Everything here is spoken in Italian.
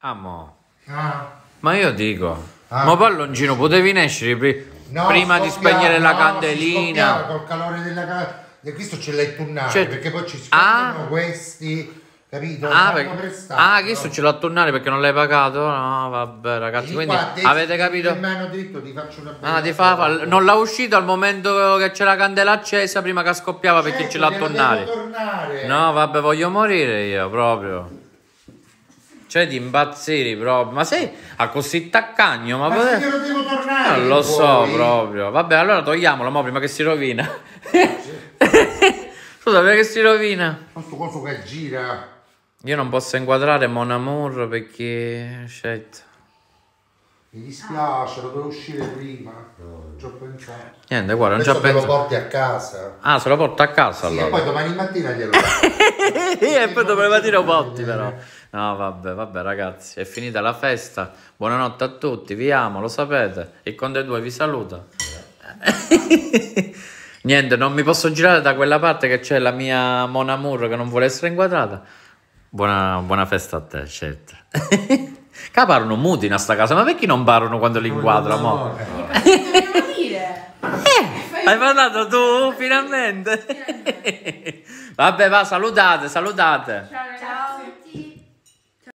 Amo. Ah. Ma io dico, ma palloncino, potevi nascere prima di spegnere la candelina. Col calore della casa. E questo ce l'hai tunnare, Cioè, perché poi ci scoppiano questi, capito? Questo ce l'ho a tornare perché non l'hai pagato? No, vabbè ragazzi, quindi avete capito? Nemmeno detto, ti faccio una bella non l'ha uscito al momento che c'è la candela accesa prima che scoppiava perché ce l'ha a tornare. No, vabbè, voglio morire io proprio. Cioè di impazzire proprio. Ma sei a così taccagno? Ma se io lo devo tornare. Non lo so proprio. Vabbè, allora togliamolo mo prima che si rovina. Scusa, perché si rovina? Questo coso che gira. Io non posso inquadrare Mon Amour perché scelto. Mi dispiace, lo devo uscire prima. Non ci ho pensato. Niente, guarda, non ci ho pensato. pensato. Lo porti a casa. Ah, se lo porto a casa Sì, allora. e poi domani mattina glielo E poi domani mattina lo porti però. No, vabbè ragazzi, è finita la festa. Buonanotte a tutti, vi amo, lo sapete. Il Conte 2 vi saluta. Niente, non mi posso girare da quella parte che c'è la mia Mon Amour che non vuole essere inquadrata. Buona festa a te, certo. Che parlano muti in sta casa, ma perché non parlano quando li inquadrano? Hai parlato tu, finalmente. Vabbè, va, salutate. Ciao.